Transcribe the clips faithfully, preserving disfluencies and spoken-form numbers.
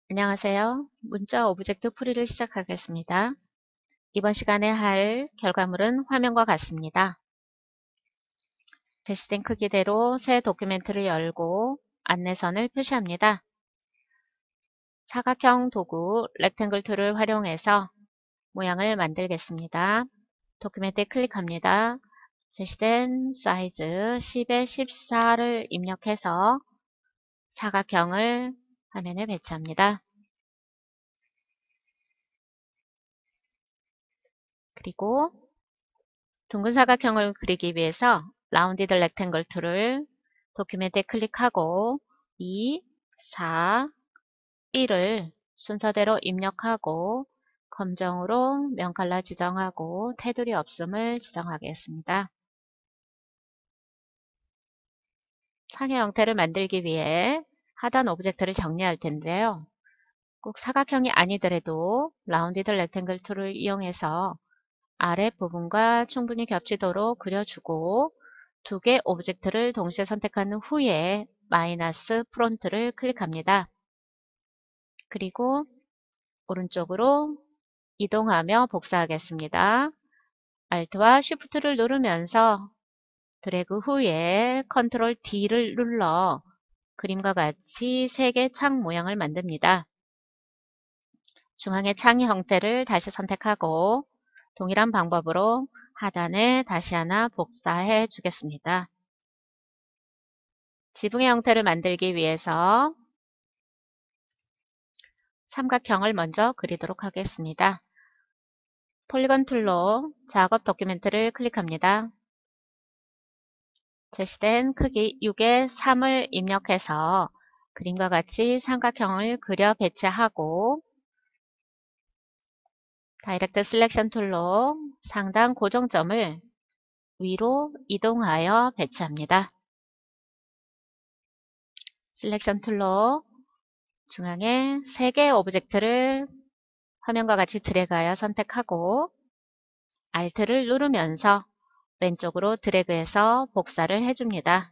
안녕하세요. 문자 오브젝트 풀이를 시작하겠습니다. 이번 시간에 할 결과물은 화면과 같습니다. 제시된 크기대로 새 도큐멘트를 열고 안내선을 표시합니다. 사각형 도구 렉탱글 툴을 활용해서 모양을 만들겠습니다. 도큐멘트에 클릭합니다. 제시된 사이즈 십에 십사를 입력해서 사각형을 화면에 배치합니다. 그리고 둥근 사각형을 그리기 위해서 라운디드 렉탱글 툴을 도큐멘트에 클릭하고 이, 사, 일을 순서대로 입력하고 검정으로 면 컬러 지정하고 테두리 없음을 지정하겠습니다. 상의 형태를 만들기 위해 하단 오브젝트를 정리할 텐데요. 꼭 사각형이 아니더라도 라운디드 렉탱글 툴을 이용해서 아랫부분과 충분히 겹치도록 그려주고 두 개 오브젝트를 동시에 선택한 후에 마이너스 프론트를 클릭합니다. 그리고 오른쪽으로 이동하며 복사하겠습니다. Alt와 Shift를 누르면서 드래그 후에 컨트롤 D를 눌러 그림과 같이 세 개 창 모양을 만듭니다. 중앙의 창의 형태를 다시 선택하고 동일한 방법으로 하단에 다시 하나 복사해 주겠습니다. 지붕의 형태를 만들기 위해서 삼각형을 먼저 그리도록 하겠습니다. 폴리건 툴로 작업 도큐멘트를 클릭합니다. 제시된 크기 육에 삼을 입력해서 그림과 같이 삼각형을 그려 배치하고 다이렉트 셀렉션 툴로 상단 고정점을 위로 이동하여 배치합니다. 셀렉션 툴로 중앙에 세 개의 오브젝트를 화면과 같이 드래그하여 선택하고 Alt를 누르면서 왼쪽으로 드래그해서 복사를 해줍니다.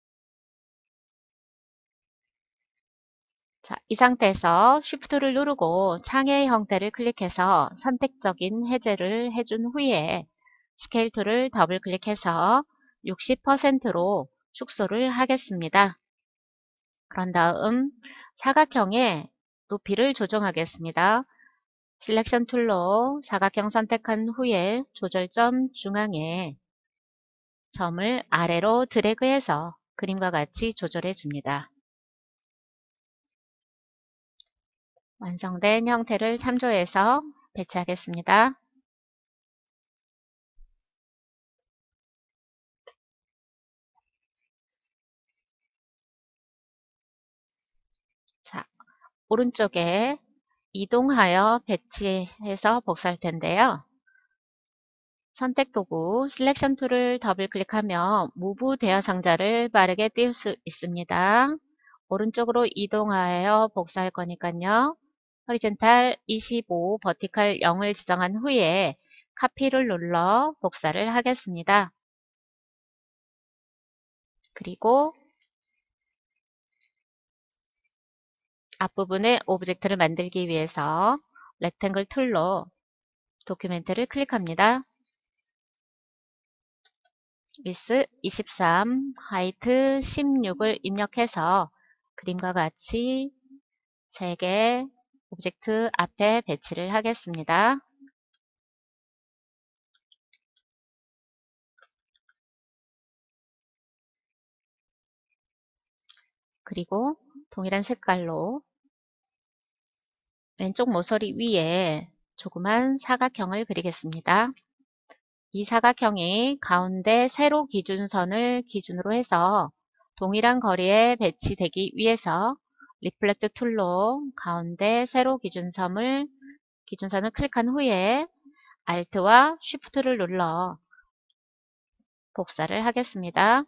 자, 이 상태에서 Shift를 누르고 창의 형태를 클릭해서 선택적인 해제를 해준 후에 스케일 툴을 더블 클릭해서 육십 퍼센트로 축소를 하겠습니다. 그런 다음 사각형의 높이를 조정하겠습니다. 셀렉션 툴로 사각형 선택한 후에 조절점 중앙에 점을 아래로 드래그해서 그림과 같이 조절해 줍니다. 완성된 형태를 참조해서 배치하겠습니다. 자, 오른쪽에 이동하여 배치해서 복사할 텐데요. 선택 도구 셀렉션 툴을 더블 클릭하며 무브 대여 상자를 빠르게 띄울 수 있습니다. 오른쪽으로 이동하여 복사할 거니까요. 호리젠탈 이십오, 버티컬 영을 지정한 후에 카피를 눌러 복사를 하겠습니다. 그리고 앞부분에 오브젝트를 만들기 위해서 렉탱글 툴로 도큐멘트를 클릭합니다. 위스 이십삼, 하이트 십육을 입력해서 그림과 같이 세 개 오브젝트 앞에 배치를 하겠습니다. 그리고 동일한 색깔로 왼쪽 모서리 위에 조그만 사각형을 그리겠습니다. 이 사각형이 가운데 세로 기준선을 기준으로 해서 동일한 거리에 배치되기 위해서 리플렉트 툴로 가운데 세로 기준선을, 기준선을 클릭한 후에 Alt와 Shift를 눌러 복사를 하겠습니다.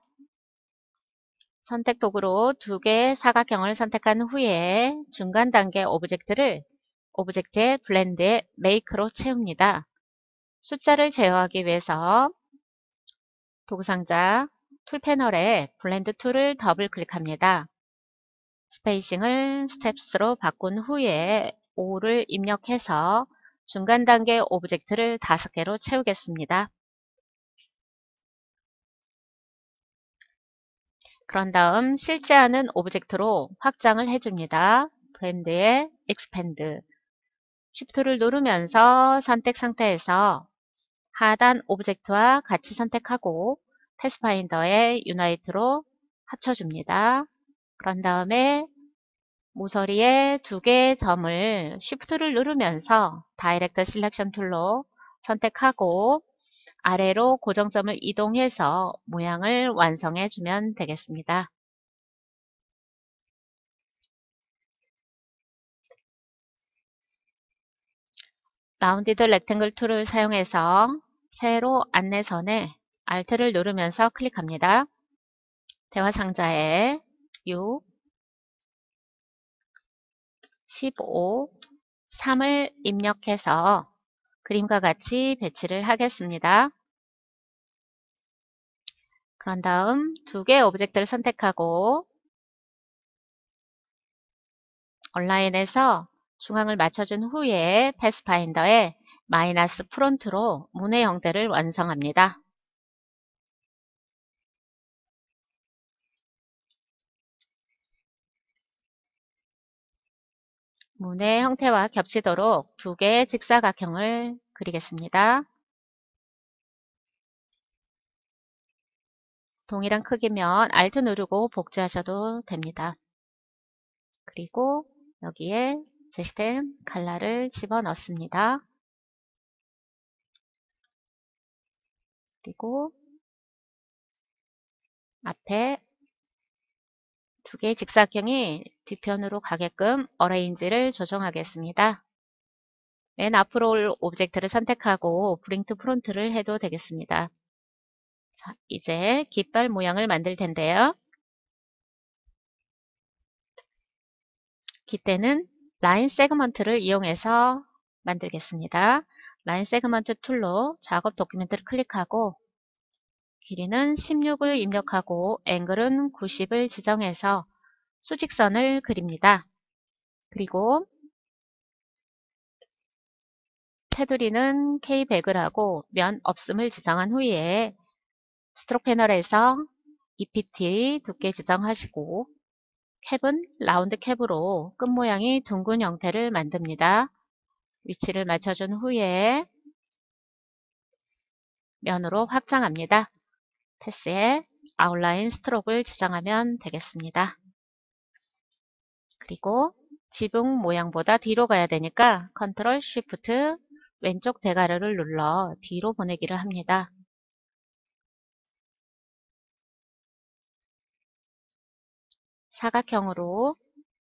선택 도구로 두 개의 사각형을 선택한 후에 중간 단계 오브젝트를 오브젝트의 블렌드에 메이크로 채웁니다. 숫자를 제어하기 위해서 도구상자 툴 패널에 블렌드 툴을 더블 클릭합니다. 스페이싱을 스텝스로 바꾼 후에 오를 입력해서 중간 단계 오브젝트를 다섯 개로 채우겠습니다. 그런 다음 실제하는 오브젝트로 확장을 해줍니다. 브랜드에 expand, Shift를 누르면서 선택 상태에서 하단 오브젝트와 같이 선택하고 패스파인더에 Unite로 합쳐줍니다. 그런 다음에 모서리에 두 개의 점을 Shift를 누르면서 다이렉트 셀렉션 툴로 선택하고 아래로 고정점을 이동해서 모양을 완성해 주면 되겠습니다. 라운디드 렉탱글 툴을 사용해서 세로 안내선에 Alt를 누르면서 클릭합니다. 대화 상자에 육, 십오, 삼을 입력해서 그림과 같이 배치를 하겠습니다. 그런 다음 두 개의 오브젝트를 선택하고 온라인에서 중앙을 맞춰준 후에 패스파인더에 마이너스 프론트로 문의 형태를 완성합니다. 문의 형태와 겹치도록 두 개의 직사각형을 그리겠습니다. 동일한 크기면 Alt 누르고 복제하셔도 됩니다. 그리고 여기에 제시된 칼라를 집어넣습니다. 그리고 앞에 두 개의 직사각형이 뒤편으로 가게끔 어레인지를 조정하겠습니다. 맨 앞으로 올 오브젝트를 선택하고 브링 투 프론트를 해도 되겠습니다. 자, 이제 깃발 모양을 만들 텐데요. 깃대는 라인 세그먼트를 이용해서 만들겠습니다. 라인 세그먼트 툴로 작업 도큐멘트를 클릭하고 길이는 십육을 입력하고 앵글은 구십을 지정해서 수직선을 그립니다. 그리고 테두리는 케이 백을 하고 면 없음을 지정한 후에 스트로크 패널에서 이피티 두께 지정하시고 캡은 라운드 캡으로 끝 모양이 둥근 형태를 만듭니다. 위치를 맞춰준 후에 면으로 확장합니다. 패스에 아웃라인 스트로크를 지정하면 되겠습니다. 그리고 지붕 모양보다 뒤로 가야 되니까 컨트롤 쉬프트 왼쪽 대가리를 눌러 뒤로 보내기를 합니다. 사각형으로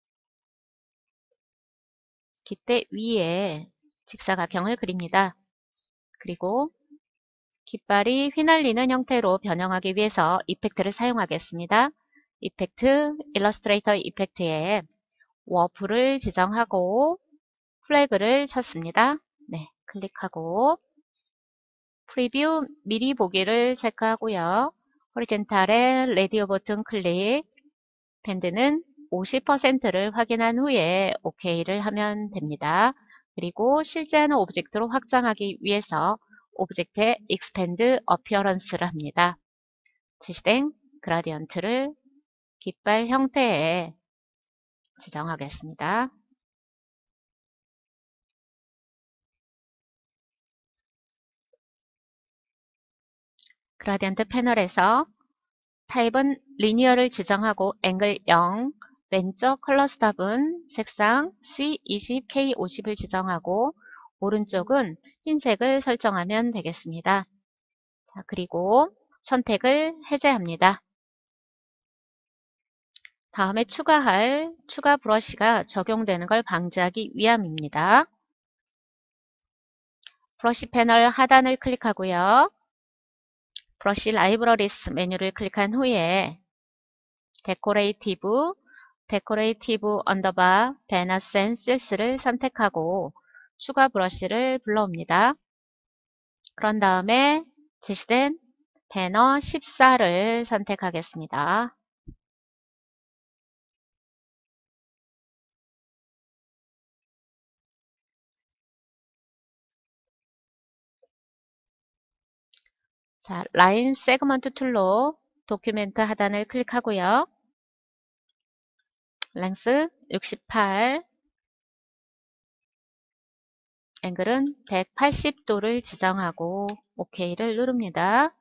깃대 위에 직사각형을 그립니다. 그리고 깃발이 휘날리는 형태로 변형하기 위해서 이펙트를 사용하겠습니다. 이펙트, 일러스트레이터 이펙트에 워프를 지정하고 플래그를 쳤습니다. 네, 클릭하고 프리뷰 미리 보기를 체크하고요. 호리젠탈에 레디오 버튼 클릭, 밴드는 오십 퍼센트를 확인한 후에 오케이를 하면 됩니다. 그리고 실제하는 오브젝트로 확장하기 위해서 오브젝트의 expand appearance를 합니다. 제시된 그라디언트를 깃발 형태에 지정하겠습니다. 그라디언트 패널에서 타입은 리니어를 지정하고 앵글 영, 왼쪽 컬러 스탑은 색상 씨 이십, 케이 오십을 지정하고 오른쪽은 흰색을 설정하면 되겠습니다. 자, 그리고 선택을 해제합니다. 다음에 추가할 추가 브러쉬가 적용되는 걸 방지하기 위함입니다. 브러쉬 패널 하단을 클릭하고요. 브러쉬 라이브러리스 메뉴를 클릭한 후에 데코레이티브, 데코레이티브 언더바 베너스 앤 실스를 선택하고 추가 브러쉬를 불러옵니다. 그런 다음에 제시된 배너 십사를 선택하겠습니다. 자, 라인 세그먼트 툴로 도큐멘트 하단을 클릭하고요. 랭스 육십팔, 앵글은 백팔십 도를 지정하고 오케이를 누릅니다.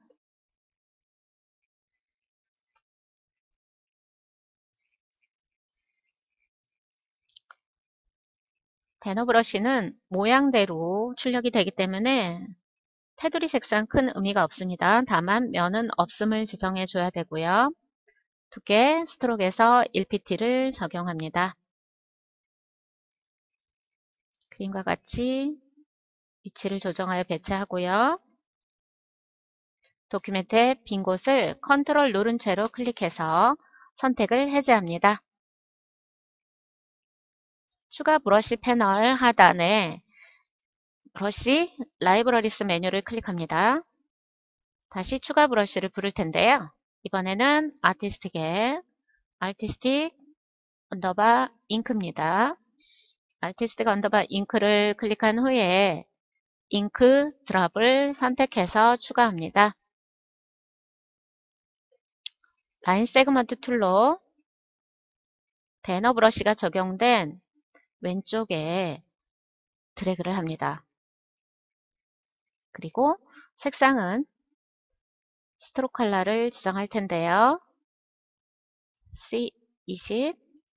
배너 브러쉬는 모양대로 출력이 되기 때문에 테두리 색상 큰 의미가 없습니다. 다만 면은 없음을 지정해 줘야 되고요. 두께 스트로크에서 일 피티를 적용합니다. 그림과 같이 위치를 조정하여 배치하고요. 도큐멘트의 빈 곳을 컨트롤 누른 채로 클릭해서 선택을 해제합니다. 추가 브러쉬 패널 하단에 브러쉬 라이브러리스 메뉴를 클릭합니다. 다시 추가 브러쉬를 부를 텐데요. 이번에는 아티스틱에 아티스틱 언더바 잉크입니다. 아티스틱 언더바 잉크를 클릭한 후에 잉크 드랍을 선택해서 추가합니다. 라인 세그먼트 툴로 배너 브러쉬가 적용된 왼쪽에 드래그를 합니다. 그리고 색상은 스트로크 컬러를 지정할 텐데요. 씨 이십,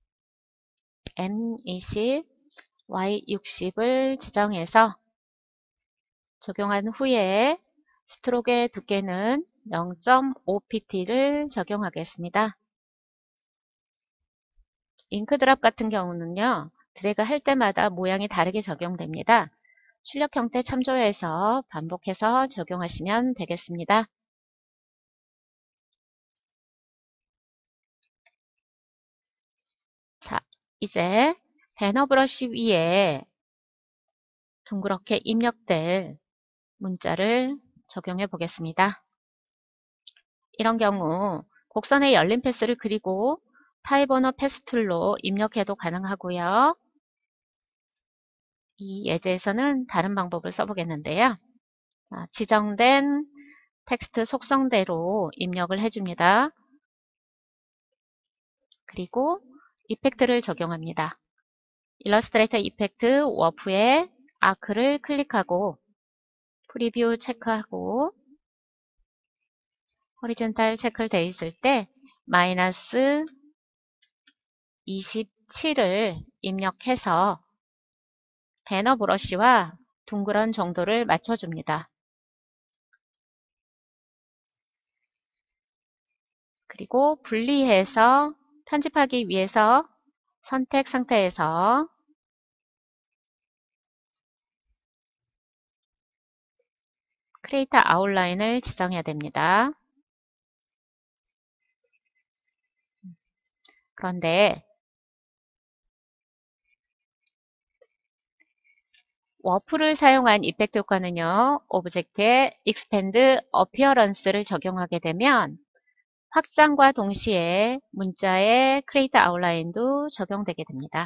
엠 이십, 와이 육십을 지정해서 적용한 후에 스트로크의 두께는 영 점 오 피티를 적용하겠습니다. 잉크 드랍 같은 경우는요, 드래그 할 때마다 모양이 다르게 적용됩니다. 출력 형태 참조해서 반복해서 적용하시면 되겠습니다. 자, 이제 배너 브러쉬 위에 둥그렇게 입력될 문자를 적용해 보겠습니다. 이런 경우 곡선의 열린 패스를 그리고 타입 언어 패스 툴로 입력해도 가능하고요. 이 예제에서는 다른 방법을 써보겠는데요. 자, 지정된 텍스트 속성대로 입력을 해줍니다. 그리고 이펙트를 적용합니다. 일러스트레이터 이펙트 워프에 아크를 클릭하고 프리뷰 체크하고 호리존탈 체크를 되어 있을 때 마이너스 이십칠을 입력해서 배너 브러쉬와 둥그런 정도를 맞춰줍니다. 그리고 분리해서 편집하기 위해서 선택 상태에서 크리에이트 아웃라인을 지정해야 됩니다. 그런데 워프를 사용한 이펙트 효과는요, 오브젝트에 익스펜드 어피어런스를 적용하게 되면 확장과 동시에 문자의 크리에이트 아웃라인도 적용되게 됩니다.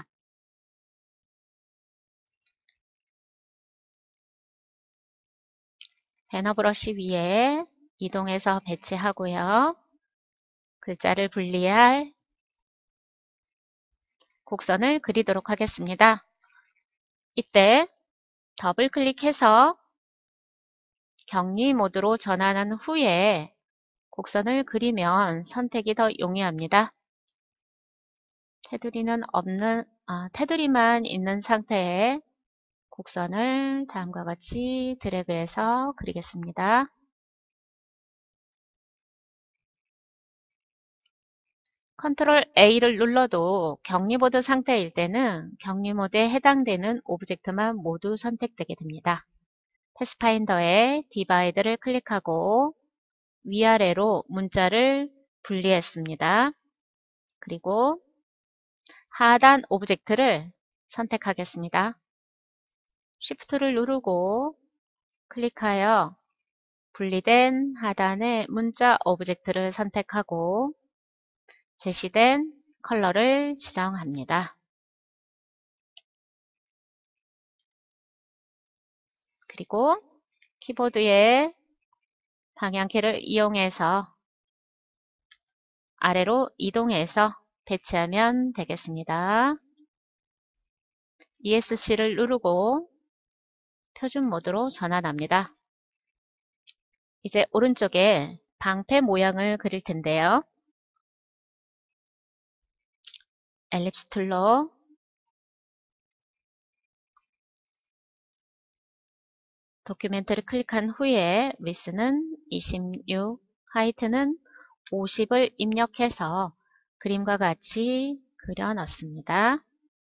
배너 브러쉬 위에 이동해서 배치하고요. 글자를 분리할 곡선을 그리도록 하겠습니다. 이때 더블 클릭해서 격리 모드로 전환한 후에 곡선을 그리면 선택이 더 용이합니다. 테두리는 없는, 아, 테두리만 있는 상태에 곡선을 다음과 같이 드래그해서 그리겠습니다. 컨트롤 에이를 눌러도 격리보드 상태일 때는 격리 모드에 해당되는 오브젝트만 모두 선택되게 됩니다. 패스파인더에 디바이드를 클릭하고 위아래로 문자를 분리했습니다. 그리고 하단 오브젝트를 선택하겠습니다. 쉬프트를 누르고 클릭하여 분리된 하단의 문자 오브젝트를 선택하고 제시된 컬러를 지정합니다. 그리고 키보드에 방향키를 이용해서 아래로 이동해서 배치하면 되겠습니다. 이에스씨를 누르고 표준 모드로 전환합니다. 이제 오른쪽에 방패 모양을 그릴 텐데요. 엘립스 툴로 도큐멘트를 클릭한 후에 위스는 이십육, 하이트는 오십을 입력해서 그림과 같이 그려 넣습니다.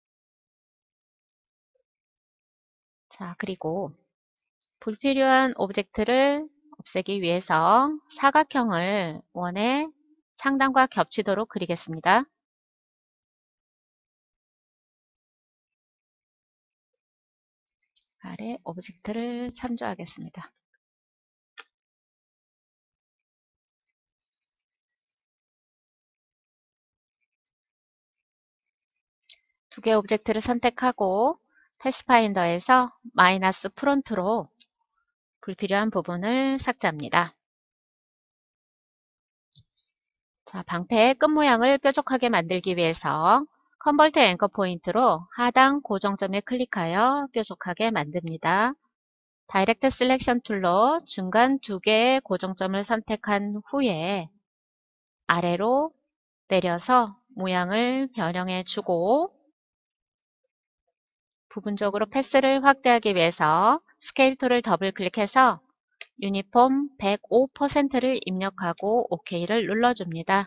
자, 그리고 불필요한 오브젝트를 없애기 위해서 사각형을 원의 상단과 겹치도록 그리겠습니다. 아래 오브젝트를 참조하겠습니다. 두 개의 오브젝트를 선택하고 패스파인더에서 마이너스 프론트로 불필요한 부분을 삭제합니다. 자, 방패의 끝 모양을 뾰족하게 만들기 위해서 컨버트 앵커 포인트로 하단 고정점에 클릭하여 뾰족하게 만듭니다. 다이렉트 셀렉션 툴로 중간 두 개의 고정점을 선택한 후에 아래로 내려서 모양을 변형해 주고 부분적으로 패스를 확대하기 위해서 스케일 툴을 더블 클릭해서 유니폼 백오 퍼센트를 입력하고 오케이를 눌러줍니다.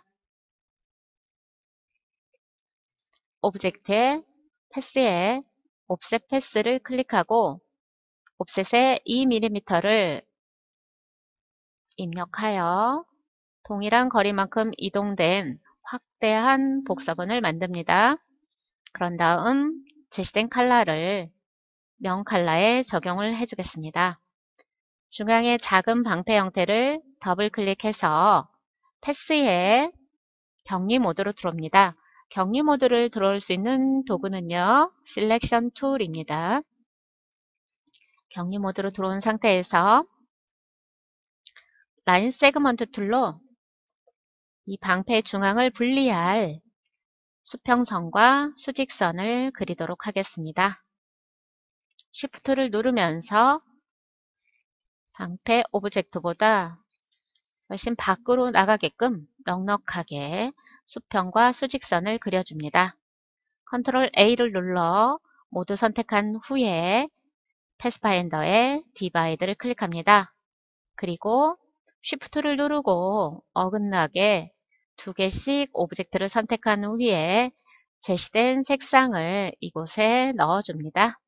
오브젝트의 패스에 옵셋 패스를 클릭하고 옵셋에 이 밀리미터를 입력하여 동일한 거리만큼 이동된 확대한 복사본을 만듭니다. 그런 다음 제시된 컬러를 명 컬러에 적용을 해주겠습니다. 중앙의 작은 방패 형태를 더블 클릭해서 패스에 격리 모드로 들어옵니다. 격리 모드를 들어올 수 있는 도구는요, 셀렉션 툴입니다. 격리 모드로 들어온 상태에서 라인 세그먼트 툴로 이 방패 중앙을 분리할 수평선과 수직선을 그리도록 하겠습니다. 쉬프트를 누르면서 방패 오브젝트보다 훨씬 밖으로 나가게끔 넉넉하게 수평과 수직선을 그려줍니다. 컨트롤 에이를 눌러 모두 선택한 후에 패스파인더에 디바이드를 클릭합니다. 그리고 쉬프트를 누르고 어긋나게 두 개씩 오브젝트를 선택한 후에 제시된 색상을 이곳에 넣어줍니다.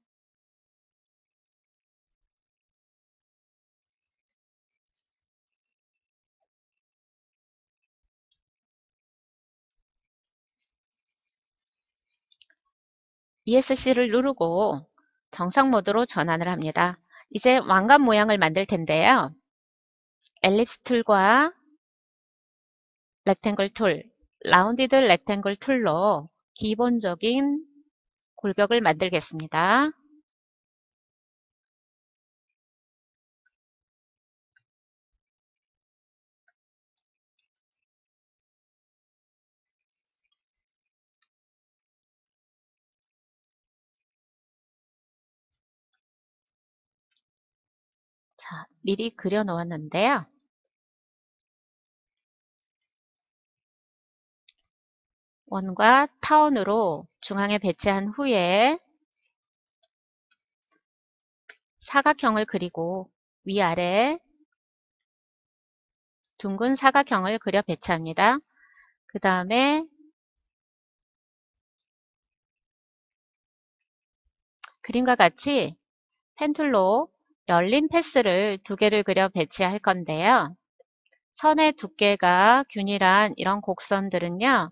이에스씨를 누르고 정상 모드로 전환을 합니다. 이제 왕관 모양을 만들 텐데요. 엘립스 툴과 렉탱글 툴, 라운디드 렉탱글 툴로 기본적인 골격을 만들겠습니다. 자, 미리 그려 놓았는데요. 원과 타원으로 중앙에 배치한 후에 사각형을 그리고 위아래 둥근 사각형을 그려 배치합니다. 그 다음에 그림과 같이 펜툴로 열린 패스를 두 개를 그려 배치할 건데요. 선의 두께가 균일한 이런 곡선들은요,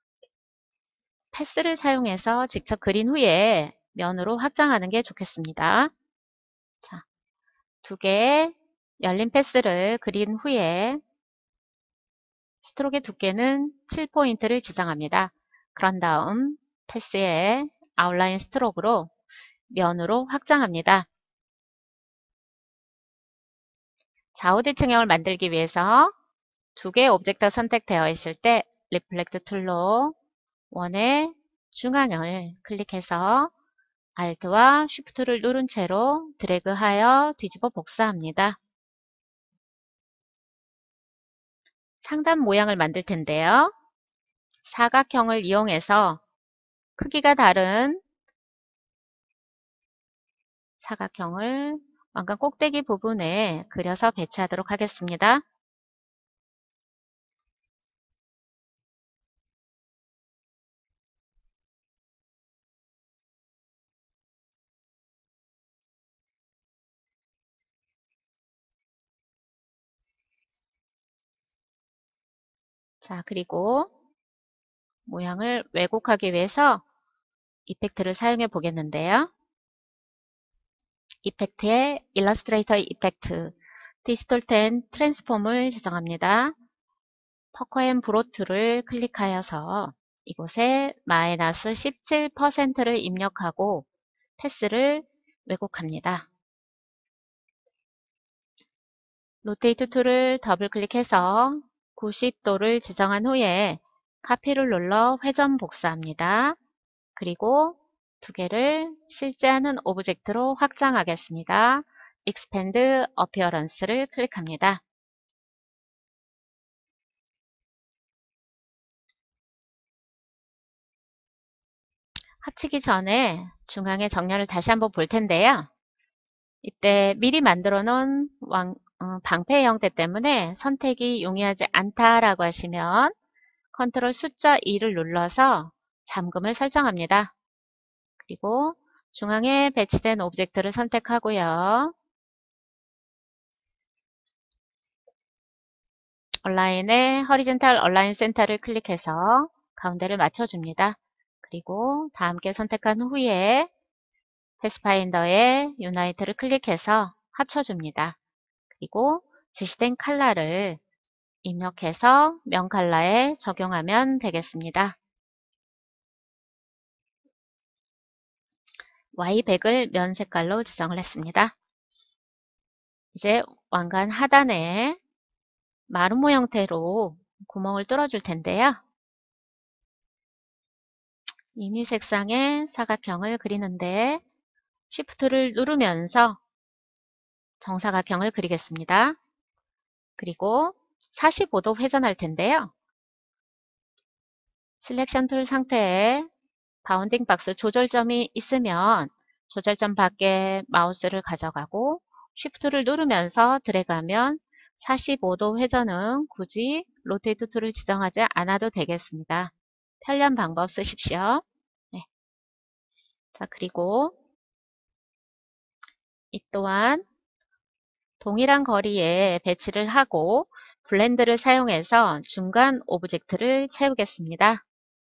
패스를 사용해서 직접 그린 후에 면으로 확장하는 게 좋겠습니다. 자, 두 개의 열린 패스를 그린 후에 스트로크의 두께는 칠 포인트를 지정합니다. 그런 다음 패스의 아웃라인 스트로크로 면으로 확장합니다. 좌우대칭형을 만들기 위해서 두 개의 오브젝트가 선택되어 있을 때 리플렉트 툴로 원의 중앙을 클릭해서 Alt와 Shift를 누른 채로 드래그하여 뒤집어 복사합니다. 상단 모양을 만들 텐데요. 사각형을 이용해서 크기가 다른 사각형을 왕관 꼭대기 부분에 그려서 배치하도록 하겠습니다. 자, 그리고 모양을 왜곡하기 위해서 이펙트를 사용해 보겠는데요. 이펙트에 일러스트레이터 이펙트, 디스톨트 앤 트랜스폼을 지정합니다. 퍼커 앤 브로트를 클릭하여서 이곳에 마이너스 십칠 퍼센트를 입력하고 패스를 왜곡합니다. 로테이트 툴을 더블 클릭해서 구십 도를 지정한 후에 카피를 눌러 회전 복사합니다. 그리고 두 개를 실제 하는 오브젝트로 확장하겠습니다. Expand Appearance를 클릭합니다. 합치기 전에 중앙의 정렬을 다시 한번 볼 텐데요. 이때 미리 만들어 놓은 왕, 어, 방패 형태 때문에 선택이 용이하지 않다라고 하시면 컨트롤 숫자 이를 눌러서 잠금을 설정합니다. 그리고 중앙에 배치된 오브젝트를 선택하고요. 얼라인의 허리젠탈 얼라인 센터를 클릭해서 가운데를 맞춰줍니다. 그리고 다 함께 선택한 후에 패스파인더에 유나이트를 클릭해서 합쳐줍니다. 그리고 지시된 컬러를 입력해서 면 컬러에 적용하면 되겠습니다. 와이 백을 면 색깔로 지정을 했습니다. 이제 왕관 하단에 마름모 형태로 구멍을 뚫어줄 텐데요. 임의 색상의 사각형을 그리는데 Shift를 누르면서 정사각형을 그리겠습니다. 그리고 사십오 도 회전할 텐데요. 셀렉션 툴 상태에 바운딩 박스 조절점이 있으면 조절점 밖에 마우스를 가져가고 Shift를 누르면서 드래그하면 사십오 도 회전은 굳이 로테이트 툴을 지정하지 않아도 되겠습니다. 편리한 방법 쓰십시오. 네. 자, 그리고 이 또한 동일한 거리에 배치를 하고 블렌드를 사용해서 중간 오브젝트를 채우겠습니다.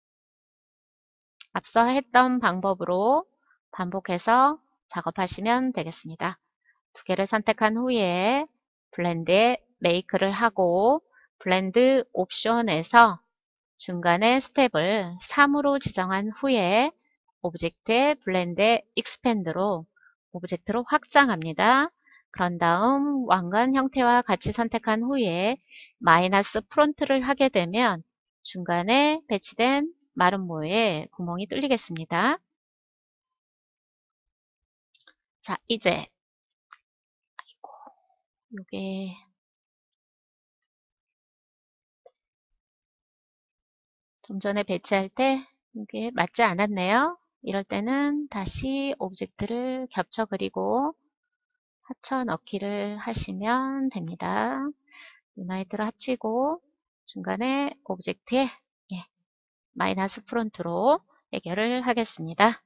앞서 했던 방법으로 반복해서 작업하시면 되겠습니다. 두 개를 선택한 후에 블렌드에 메이크를 하고 블렌드 옵션에서 중간에 스텝을 삼으로 지정한 후에 오브젝트의 블렌드 익스펜드로 오브젝트로 확장합니다. 그런 다음 왕관 형태와 같이 선택한 후에 마이너스 프론트를 하게 되면 중간에 배치된 마름모에 구멍이 뚫리겠습니다. 자, 이제 아이고, 요게 좀 전에 배치할 때 이게 맞지 않았네요. 이럴 때는 다시 오브젝트를 겹쳐 그리고 합쳐 넣기를 하시면 됩니다. 유나이트를 합치고 중간에 오브젝트에 예, 마이너스 프론트로 해결을 하겠습니다.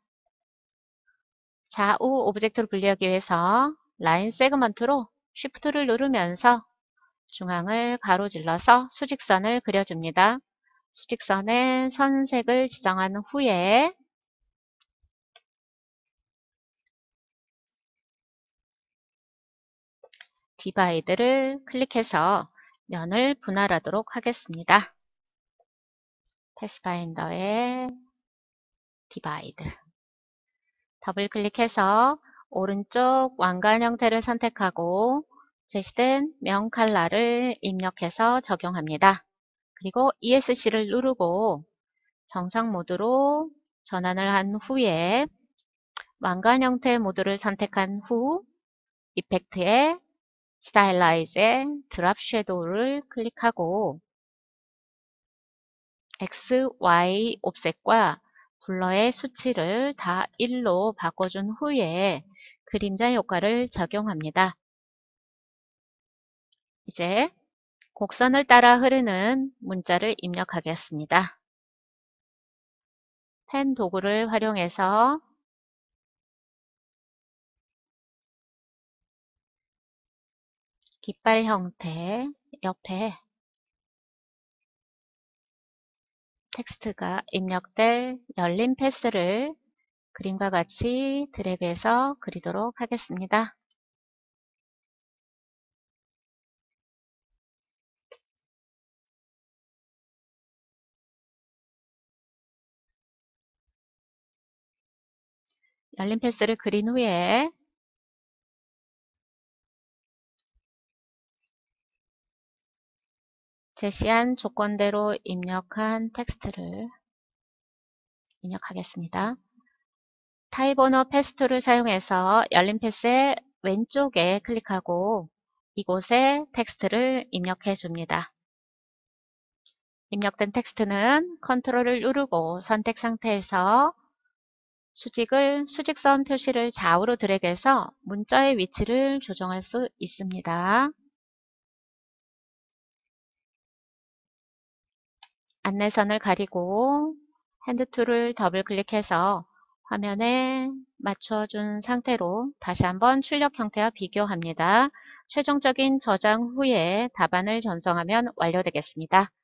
좌우 오브젝트를 분리하기 위해서 라인 세그먼트로 Shift를 누르면서 중앙을 가로질러서 수직선을 그려줍니다. 수직선에 선색을 지정한 후에 디바이드를 클릭해서 면을 분할하도록 하겠습니다. 패스파인더에 디바이드 더블 클릭해서 오른쪽 왕관 형태를 선택하고 제시된 명 칼라를 입력해서 적용합니다. 그리고 이에스씨를 누르고 정상 모드로 전환을 한 후에 왕관 형태 모드를 선택한 후 이펙트에 스타일라이즈에 드랍 섀도우를 클릭하고 X, Y 옵셋과 블러의 수치를 다 일로 바꿔준 후에 그림자 효과를 적용합니다. 이제 곡선을 따라 흐르는 문자를 입력하겠습니다. 펜 도구를 활용해서 깃발 형태 옆에 텍스트가 입력될 열린 패스를 그림과 같이 드래그해서 그리도록 하겠습니다. 열린 패스를 그린 후에 제시한 조건대로 입력한 텍스트를 입력하겠습니다. 타입 오너 패스툴을 사용해서 열린 패스의 왼쪽에 클릭하고 이곳에 텍스트를 입력해 줍니다. 입력된 텍스트는 컨트롤을 누르고 선택 상태에서 수직을, 수직선 표시를 좌우로 드래그해서 문자의 위치를 조정할 수 있습니다. 안내선을 가리고 핸드툴을 더블 클릭해서 화면에 맞춰준 상태로 다시 한번 출력 형태와 비교합니다. 최종적인 저장 후에 답안을 전송하면 완료되겠습니다.